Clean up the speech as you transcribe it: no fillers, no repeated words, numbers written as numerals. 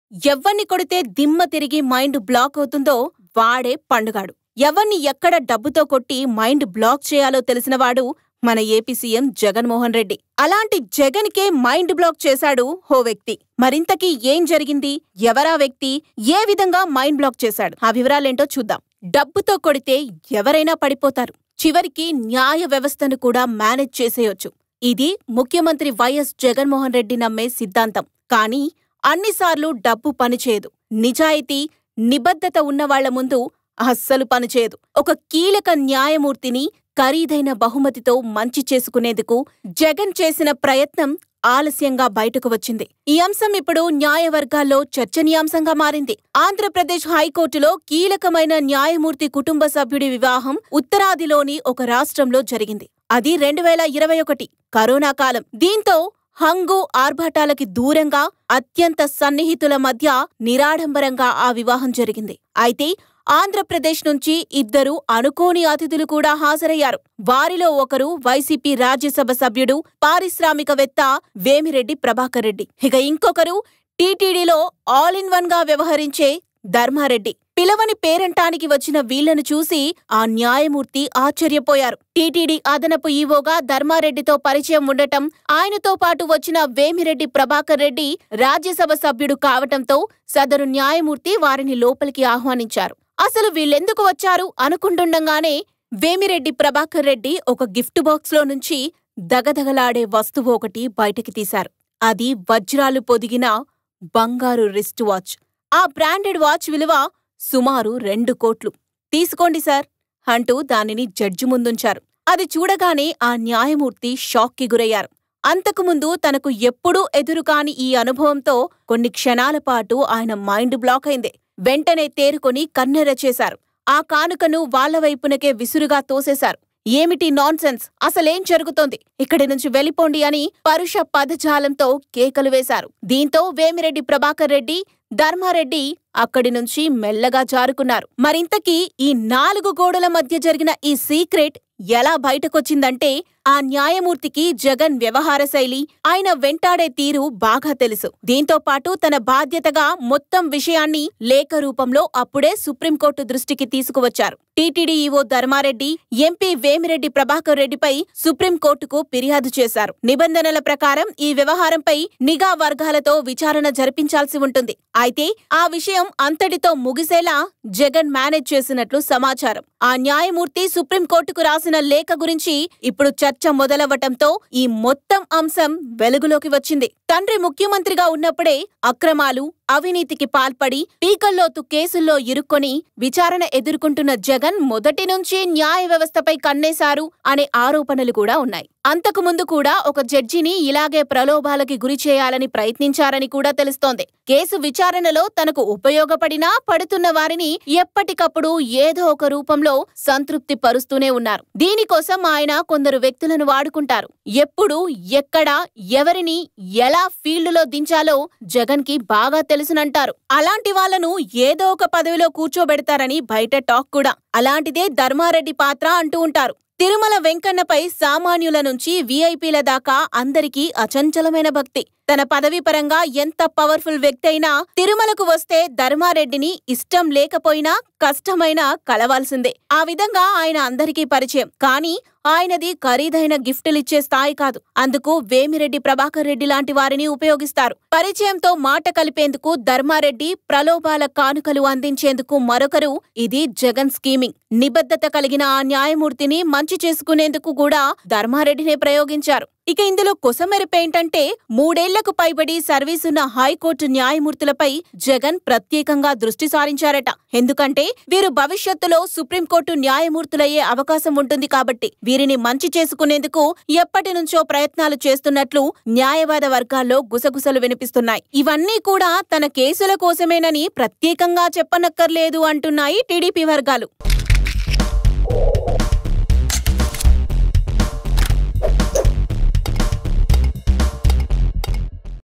ఎవ్వన్ని కొడితే దిమ్మ తిరిగి మైండ్ బ్లాక్ అవుతుందో వాడే పండుగాడు. ఎవ్వన్ని ఎక్కడ డబ్బుతో కొట్టి మైండ్ బ్లాక్ చేయాలో తెలిసినవాడు మన ఏపీ సీఎం జగన్మోహన్ రెడ్డి. అలాంటి జగన్కే మైండ్ బ్లాక్ చేశాడు ఓ వ్యక్తి. మరింతకీ ఏం జరిగింది? ఎవరా వ్యక్తి? ఏ విధంగా మైండ్ బ్లాక్ చేశాడు? ఆ వివరాలేంటో చూద్దాం. డబ్బుతో కొడితే ఎవరైనా పడిపోతారు. చివరికి న్యాయ వ్యవస్థను కూడా మేనేజ్ చేసేయొచ్చు. ఇది ముఖ్యమంత్రి వైఎస్ జగన్మోహన్ రెడ్డి నమ్మే సిద్ధాంతం. కానీ అన్నిసార్లు డబ్బు పనిచేయదు. నిజాయితీ, నిబద్ధత ఉన్నవాళ్ల ముందు అస్సలు పనిచేయదు. ఒక కీలక న్యాయమూర్తిని ఖరీదైన బహుమతితో మంచి చేసుకునేందుకు జగన్ చేసిన ప్రయత్నం ఆలస్యంగా బయటకు వచ్చింది. ఈ అంశం ఇప్పుడు న్యాయవర్గాల్లో చర్చనీయాంశంగా మారింది. ఆంధ్రప్రదేశ్ హైకోర్టులో కీలకమైన న్యాయమూర్తి కుటుంబ సభ్యుడి వివాహం ఉత్తరాదిలోని ఒక రాష్ట్రంలో జరిగింది. అది 2021 కరోనా కాలం. దీంతో హంగు ఆర్భాటాలకి దూరంగా అత్యంత సన్నిహితుల మధ్య నిరాడంబరంగా ఆ వివాహం జరిగింది. అయితే ఆంధ్రప్రదేశ్ నుంచి ఇద్దరు అనుకోని అతిథులు కూడా హాజరయ్యారు. వారిలో ఒకరు వైసీపీ రాజ్యసభ సభ్యుడు, పారిశ్రామికవేత్త వేమిరెడ్డి ప్రభాకర్ రెడ్డి. ఇక ఇంకొకరు టీటీడీలో ఆల్ ఇన్ వన్ గా వ్యవహరించే ధర్మారెడ్డి. పిలవని పేరంటానికి వచ్చిన వీళ్లను చూసి ఆ న్యాయమూర్తి ఆశ్చర్యపోయారు. టీటీడీ అదనపు ఈవోగా ధర్మారెడ్డితో పరిచయం ఉండటం, ఆయనతో పాటు వచ్చిన వేమిరెడ్డి ప్రభాకర్ రెడ్డి రాజ్యసభ సభ్యుడు కావటంతో సదరు న్యాయమూర్తి వారిని లోపలికి ఆహ్వానించారు. అసలు వీళ్ళెందుకు వచ్చారు అనుకుంటుండగానే వేమిరెడ్డి ప్రభాకర్ రెడ్డి ఒక గిఫ్ట్ బాక్స్లో నుంచి దగదగలాడే వస్తువు ఒకటి బయటికి తీశారు. అది వజ్రాలు పొదిగిన బంగారు రిస్ట్ వాచ్. ఆ బ్రాండెడ్ వాచ్ విలువ సుమారు 2 కోట్లు. తీసుకోండి సార్ అంటూ దానిని జడ్జి ముందుంచారు. అది చూడగానే ఆ న్యాయమూర్తి షాక్కి గురయ్యారు. అంతకుముందు తనకు ఎప్పుడూ ఎదురుకాని ఈ అనుభవంతో కొన్ని క్షణాల పాటు ఆయన మైండ్ బ్లాక్ అయింది. వెంటనే తేరుకొని కన్నెర చేశారు. ఆ కానుకను వాళ్ల వైపునకే విసురుగా తోసేశారు. ఏమిటి నాన్సెన్స్? అసలేం జరుగుతోంది? ఇక్కడి నుంచి వెళ్ళిపోండి అని పరుష పదజాలంతో కేకలు వేశారు. దీంతో వేమిరెడ్డి ప్రభాకర్ రెడ్డి, ధర్మారెడ్డి అక్కడి నుంచి మెల్లగా జారుకున్నారు. మరింతకీ ఈ 4 గోడల మధ్య జరిగిన ఈ సీక్రెట్ ఎలా బయటకొచ్చిందంటే, ఆ న్యాయమూర్తికి జగన్ వ్యవహార శైలి, ఆయన వెంటాడే తీరు బాగా తెలుసు. దీంతో పాటు తన బాధ్యతగా మొత్తం విషయాన్ని లేఖ రూపంలో అప్పుడే సుప్రీంకోర్టు దృష్టికి తీసుకువచ్చారు. TTD EO Dharma Reddy, MP Vemireddy Prabhakar రెడ్డిపై సుప్రీంకోర్టుకు ఫిర్యాదు చేశారు. నిబంధనల ప్రకారం ఈ వ్యవహారంపై నిఘా వర్గాలతో విచారణ జరిపించాల్సి ఉంటుంది. అయితే ఆ విషయం అంతటితో ముగిసేలా జగన్ మేనేజ్ చేసినట్లు సమాచారం. ఆ న్యాయమూర్తి సుప్రీంకోర్టుకు రాసిన లేఖ గురించి ఇప్పుడు చర్చ మొదలవటంతో ఈ మొత్తం అంశం వెలుగులోకి వచ్చింది. తండ్రి ముఖ్యమంత్రిగా ఉన్నప్పుడే అక్రమాలు, అవినీతికి పాల్పడి పీకల్లోతు కేసుల్లో ఇరుక్కొని విచారణ ఎదుర్కొంటున్న జగన్ మొదటి నుంచి న్యాయ వ్యవస్థపై కన్నేశారు అనే ఆరోపణలు కూడా ఉన్నాయి. అంతకుముందు కూడా ఒక జడ్జిని ఇలాగే ప్రలోభాలకి గురి చేయాలని ప్రయత్నించారని కూడా తెలుస్తోంది. కేసు విచారణలో తనకు ఉపయోగపడినా పడుతున్న వారిని ఎప్పటికప్పుడు ఏదో ఒక రూపంలో సంతృప్తి పరుస్తూనే ఉన్నారు. దీనికోసం ఆయన కొందరు వ్యక్తులను వాడుకుంటారు. ఎప్పుడు, ఎక్కడ, ఎవరిని ఎలా ఫీల్డులో దించాలో జగన్ కి బాగా తెలుసునంటారు. అలాంటి వాళ్లను ఏదో ఒక పదవిలో కూర్చోబెడతారని బయట టాక్ కూడా. అలాంటిదే ధర్మారెడ్డి పాత్ర అంటూ ఉంటారు. తిరుమల వెంకన్నపై సామాన్యుల నుంచి వీఐపీల దాకా అందరికీ అచంచలమైన భక్తి. తన పదవి పరంగా ఎంత పవర్ఫుల్ వ్యక్తి అయినా తిరుమలకు వస్తే ధర్మారెడ్డిని ఇష్టం లేకపోయినా కష్టమైనా కలవాల్సిందే. ఆ విధంగా ఆయన అందరికీ పరిచయం. కానీ ఆయనది ఖరీదైన గిఫ్టులిచ్చే స్థాయి కాదు. అందుకు వేమిరెడ్డి ప్రభాకర్ రెడ్డి లాంటి వారిని ఉపయోగిస్తారు. పరిచయంతో మాట కలిపేందుకు ధర్మారెడ్డి, ప్రలోభాల కానుకలు అందించేందుకు మరొకరు. ఇది జగన్ స్కీమింగ్. నిబద్ధత కలిగిన ఆ న్యాయమూర్తిని మంచి చేసుకునేందుకు కూడా ధర్మారెడ్డినే ప్రయోగించారు. ఇక ఇందులో కొసమెరుపేంటంటే 3 ఏళ్లకు పైబడి సర్వీసున్న హైకోర్టు న్యాయమూర్తులపై జగన్ ప్రత్యేకంగా దృష్టి సారించారట. ఎందుకంటే వీరు భవిష్యత్తులో సుప్రీంకోర్టు న్యాయమూర్తులయ్యే అవకాశం ఉంటుంది కాబట్టి వీరిని మంచి చేసుకునేందుకు ఎప్పటినుంచో ప్రయత్నాలు చేస్తున్నట్లు న్యాయవాద వర్గాల్లో గుసగుసలు వినిపిస్తున్నాయి. ఇవన్నీ కూడా తన కేసుల కోసమేనని ప్రత్యేకంగా చెప్పనక్కర్లేదు అంటున్నాయి టీడీపీ వర్గాలు.